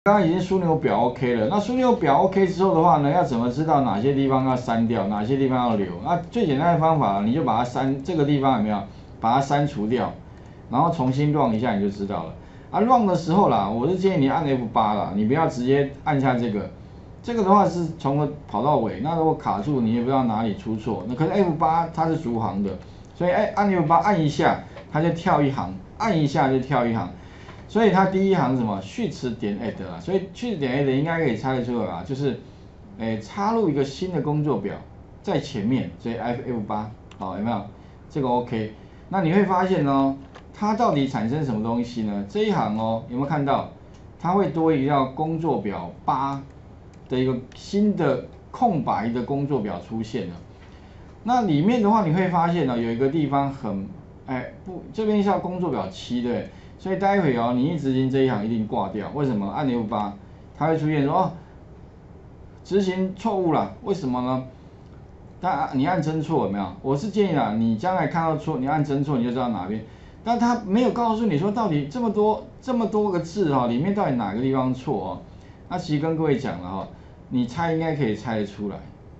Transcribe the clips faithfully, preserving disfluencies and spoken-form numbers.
刚刚已经枢纽表 OK 了，那枢纽表 OK 之后的话呢，要怎么知道哪些地方要删掉，哪些地方要留？那最简单的方法，你就把它删，这个地方有没有把它删除掉，然后重新 run 一下你就知道了。啊 run 的时候啦，我是建议你按 F 八 啦，你不要直接按下这个，这个的话是从头跑到尾，那如果卡住你也不知道哪里出错，那可是 F 八 它是逐行的，所以哎按 F 八 按一下它就跳一行，按一下就跳一行。所以它第一行什么序词点 add 啦，所以序词点 add 应该可以猜得出来啦，就是，诶插入一个新的工作表在前面，所以 F 八，好有没有？这个 OK， 那你会发现哦，它到底产生什么东西呢？这一行哦，有没有看到？它会多一个叫工作表八的一个新的空白的工作表出现了。那里面的话你会发现呢、哦，有一个地方很，哎不，这边是要工作表七对。所以待会哦，你一执行这一行一定挂掉，为什么？按 F 八，它会出现说哦，执行错误了，为什么呢？但你按真错有没有？我是建议啦，你将来看到错，你按真错你就知道哪边。但它没有告诉你说到底这么多这么多个字哈、哦，里面到底哪个地方错哦？那其实跟各位讲了哈、哦，你猜应该可以猜得出来。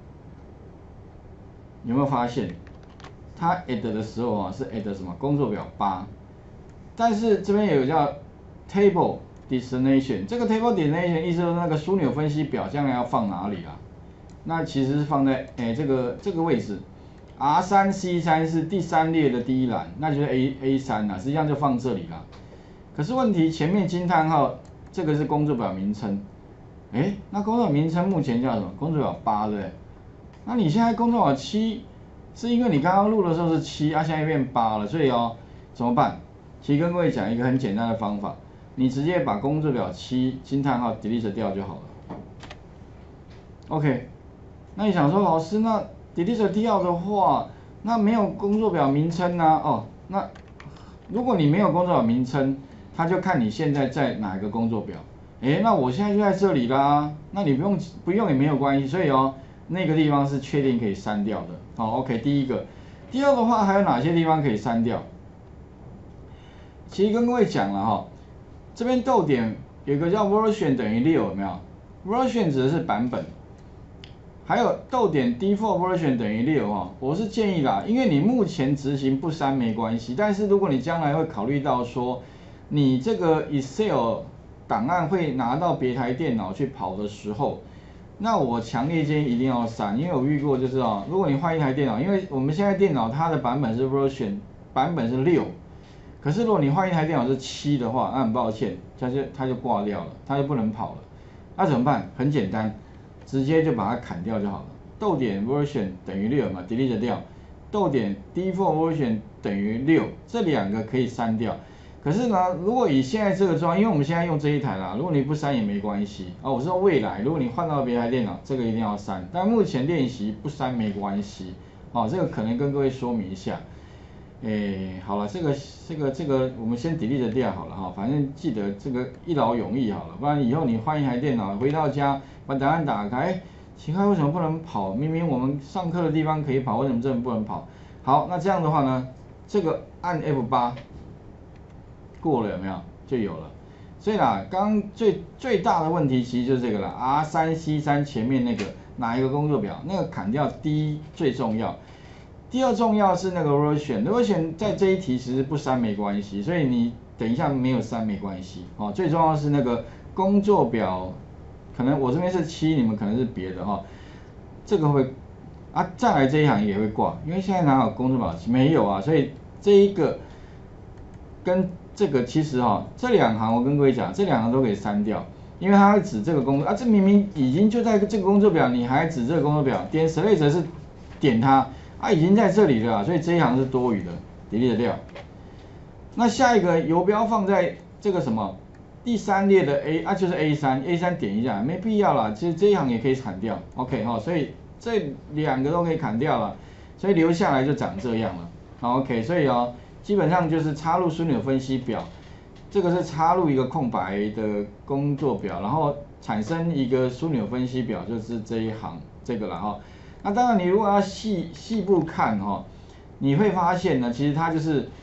有没有发现？它 add 的时候啊是 add 什么？工作表八。但是这边有叫 table destination， 这个 table destination 意思就是那个枢纽分析表将来要放哪里啊？那其实是放在诶这个这个位置 ，R 三 C 三是第三列的第一栏，那就是 A A 三啦，实际上就放这里啦。可是问题前面惊叹号这个是工作表名称，诶，那工作表名称目前叫什么？工作表八对不对？那你现在工作表七，是因为你刚刚录的时候是七，啊现在变八了，所以哦怎么办？其实跟各位讲一个很简单的方法，你直接把工作表七惊叹号 delete 掉就好了。OK， 那你想说老师，那 delete 掉的话，那没有工作表名称啊？哦，那如果你没有工作表名称，他就看你现在在哪一个工作表。诶，那我现在就在这里啦，那你不用不用也没有关系，所以哦，那个地方是确定可以删掉的。好 ，OK， 第一个，第二的话还有哪些地方可以删掉？其实跟各位讲了哈，这边逗点有个叫 version 等于六，有没有 ？version 指的是版本，还有逗点 default version 等于六哈。我是建议啦，因为你目前执行不删没关系，但是如果你将来会考虑到说，你这个 Excel 档案会拿到别台电脑去跑的时候，那我强烈建议一定要删，因为我遇过就是哦，如果你换一台电脑，因为我们现在电脑它的版本是 version 版本是六。可是如果你换一台电脑是七的话，那很抱歉，它就它就挂掉了，它就不能跑了。那怎么办？很简单，直接就把它砍掉就好了。逗点 version 等于六嘛 ，delete 掉。逗点 default version 等于六，这两个可以删掉。可是呢，如果以现在这个状况，因为我们现在用这一台啦，如果你不删也没关系啊。我说未来，如果你换到别台电脑，这个一定要删。但目前练习不删没关系，哦，这个可能跟各位说明一下。诶，好了，这个这个这个我们先 delete 掉好了哈，反正记得这个一劳永逸好了，不然以后你换一台电脑回到家把档案打开，奇怪为什么不能跑？明明我们上课的地方可以跑，为什么这不能跑？好，那这样的话呢，这个按 F 八 过了有没有？就有了。所以啦，刚刚最最大的问题其实就是这个了 ，R 三 C 三前面那个哪一个工作表，那个砍掉第一最重要。第二重要是那个 version，version 在这一题其实不删没关系，所以你等一下没有删没关系。哦，最重要是那个工作表，可能我这边是七，你们可能是别的哈、哦，这个会啊，再来这一行也会挂，因为现在哪有工作表没有啊，所以这一个跟这个其实哈、哦，这两行我跟各位讲，这两行都可以删掉，因为它会指这个工作啊，这明明已经就在这个工作表，你还指这个工作表，点 select 是点它。啊，已经在这里了，所以这一行是多余的 ，delete 掉。那下一个游标放在这个什么第三列的 A 啊，就是 A 三 ，A 三点一下，没必要啦。其实这一行也可以砍掉 ，OK 哈、哦，所以这两个都可以砍掉了，所以留下来就长这样了。好 ，OK， 所以哦，基本上就是插入枢纽分析表，这个是插入一个空白的工作表，然后产生一个枢纽分析表，就是这一行这个了哈。那当然，你如果要细细部看哈、哦，你会发现呢，其实它就是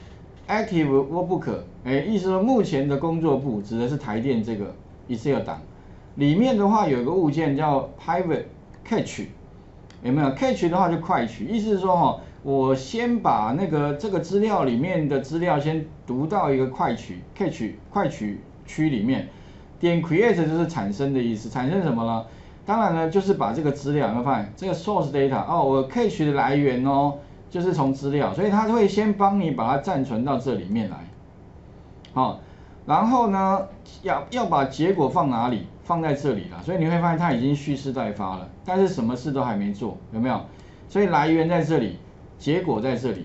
active workbook， 哎，意思说目前的工作簿指的是台电这个 Excel 档， 里面的话有一个物件叫 pivot catch， 有没有 ？catch 的话就快取，意思是说哈，我先把那个这个资料里面的资料先读到一个快取 catch 快取区里面，点 create 就是产生的意思，产生什么呢？当然呢，就是把这个资料，有没有发现这个 source data 哦，我 catch 的来源哦，就是从资料，所以它会先帮你把它暂存到这里面来，好、哦，然后呢，要要把结果放哪里？放在这里了，所以你会发现它已经蓄势待发了，但是什么事都还没做，有没有？所以来源在这里，结果在这里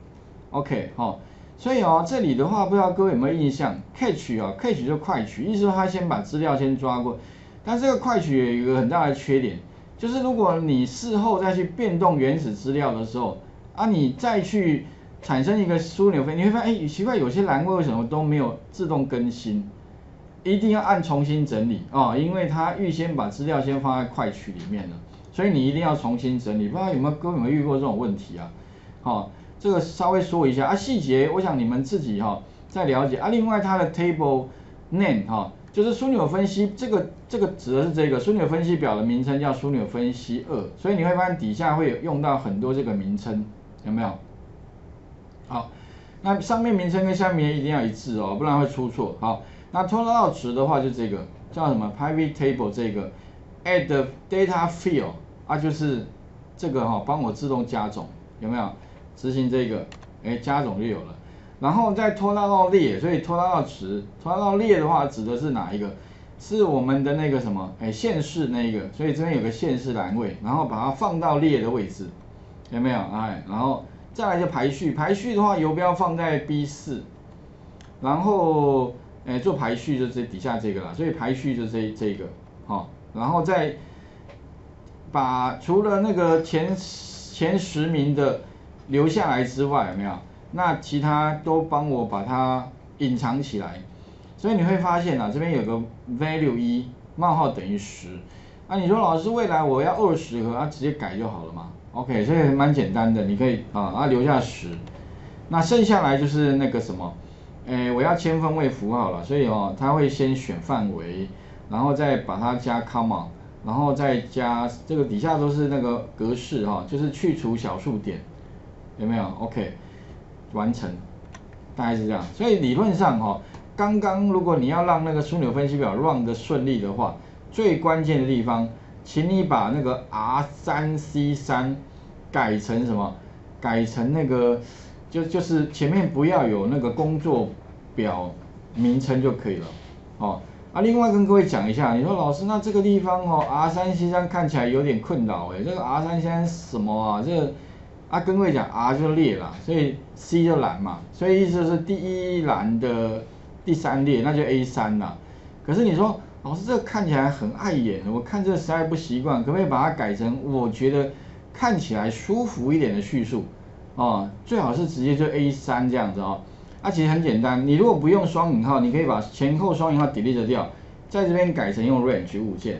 ，OK， 好、哦，所以哦，这里的话，不知道各位有没有印象 ？catch 啊 ，catch 就快取，意思说它先把资料先抓过。但这个快取有一个很大的缺点，就是如果你事后再去变动原始资料的时候，啊，你再去产生一个枢纽分，你会发现，哎，奇怪，有些栏位为什么都没有自动更新？一定要按重新整理啊、哦，因为它预先把资料先放在快取里面了，所以你一定要重新整理。不知道有没有各位有没有遇过这种问题啊？好、哦，这个稍微说一下啊，细节我想你们自己哈、哦、再了解啊。另外它的 table name 哈、哦。就是枢纽分析，这个这个指的是这个枢纽分析表的名称叫枢纽分析二，所以你会发现底下会有用到很多这个名称，有没有？好，那上面名称跟下面一定要一致哦，不然会出错。好，那拖拉到值的话就这个叫什么 pivot table 这个 add data field 啊，就是这个哈、哦，帮我自动加总，有没有？执行这个，哎，加总就有了。然后再拖拉到列，所以拖拉到值，拖拉到列的话指的是哪一个？是我们的那个什么？哎，县市那一个，所以这边有个县市栏位，然后把它放到列的位置，有没有？哎，然后再来就排序，排序的话游标放在 B 四，然后哎做排序就这底下这个啦，所以排序就这这个，好、哦，然后再把除了那个前前十名的留下来之外，有没有？那其他都帮我把它隐藏起来，所以你会发现啊，这边有个 value 一冒号等于十，啊，你说老师未来我要二十个，啊直接改就好了嘛 ，OK， 所以蛮简单的，你可以啊啊留下十，那剩下来就是那个什么，诶我要签分位符号了，所以哦它会先选范围，然后再把它加 comma， 然后再加这个底下都是那个格式哈、哦，就是去除小数点，有没有 ？OK。完成，大概是这样。所以理论上哈、哦，刚刚如果你要让那个枢纽分析表 run 的顺利的话，最关键的地方，请你把那个 R 三 C 三改成什么？改成那个就就是前面不要有那个工作表名称就可以了。哦，啊，另外跟各位讲一下，你说老师那这个地方哦 R 三 C 三看起来有点困扰哎，这个 R 三 C 三什么啊？这个啊，跟各位讲 R 就列啦，所以 C 就栏嘛，所以意思是第一栏的第三列，那就 A 三啦。可是你说老师这个看起来很碍眼，我看这个实在不习惯，可不可以把它改成我觉得看起来舒服一点的叙述？哦，最好是直接就 A 三这样子哦。啊，其实很简单，你如果不用双引号，你可以把前后双引号 delete 掉，在这边改成用 range 物件。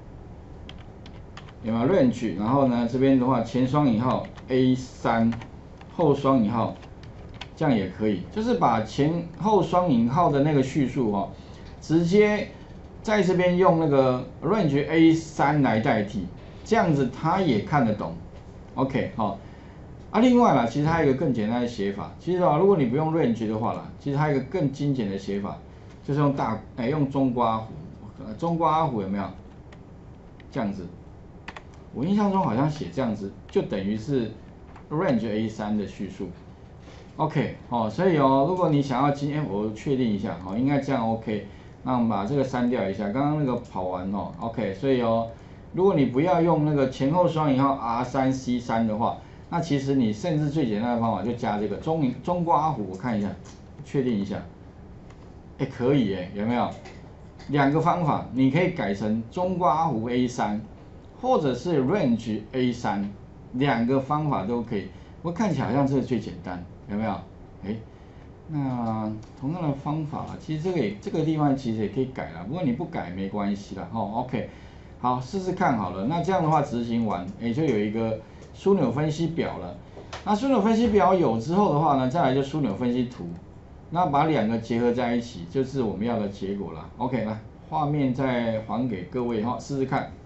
有没有 range？ 然后呢，这边的话前双引号 A 三，后双引号，这样也可以，就是把前后双引号的那个叙述哦，直接在这边用那个 range A 三来代替，这样子他也看得懂。OK， 好、哦。啊，另外啦，其实它有一个更简单的写法，其实啊，如果你不用 range 的话啦，其实它有一个更精简的写法，就是用大哎用中括弧，中括弧有没有？这样子。我印象中好像写这样子，就等于是 range A 三的叙述。OK， 哦，所以哦，如果你想要今天我确定一下，哦，应该这样 OK， 那我们把这个删掉一下，刚刚那个跑完哦 ，OK， 所以哦，如果你不要用那个前后双引号 R 三 C 三的话，那其实你甚至最简单的方法就加这个中中括弧，我看一下，确定一下，哎，可以哎，有没有？两个方法，你可以改成中括弧 A 三。或者是 range A 三，两个方法都可以。我看起来好像这个最简单，有没有？哎，那同样的方法，其实这个也这个地方其实也可以改了，不过你不改没关系啦。哦 OK， 好，试试看好了。那这样的话执行完，哎，就有一个枢纽分析表了。那枢纽分析表有之后的话呢，再来就枢纽分析图，那把两个结合在一起，就是我们要的结果了。OK， 来画。 画面再还给各位哈，试试看。